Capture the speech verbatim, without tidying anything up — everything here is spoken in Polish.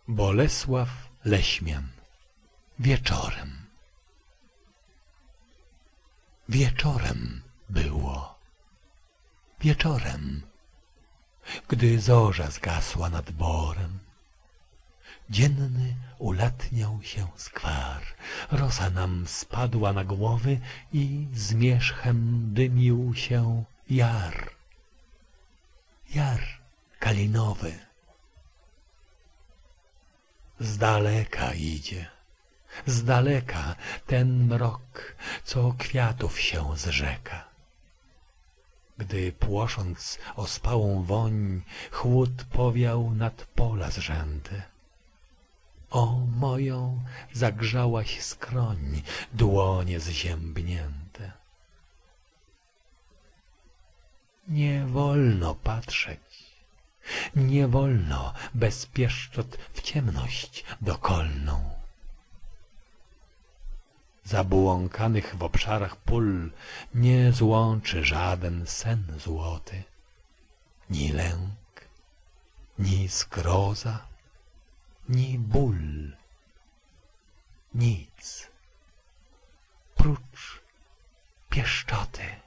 Bolesław Leśmian. Wieczorem. Wieczorem było. Wieczorem, gdy zorza zgasła nad borem. Dzienny ulatniał się skwar, rosa nam spadła na głowy i zmierzchem dymił się jar. Jar kalinowy. Z daleka idzie, z daleka ten mrok, co kwiatów się zrzeka. Gdy płosząc ospałą woń, chłód powiał nad pola zrzęte. O moją zagrzałaś skroń, dłonie zziębnięte. Nie wolno patrzeć, nie wolno bez pieszczot w ciemność dokolną. Zabłąkanych w obszarach pól nie złączy żaden sen złoty, ni lęk, ni zgroza, ni ból, nic, prócz pieszczoty.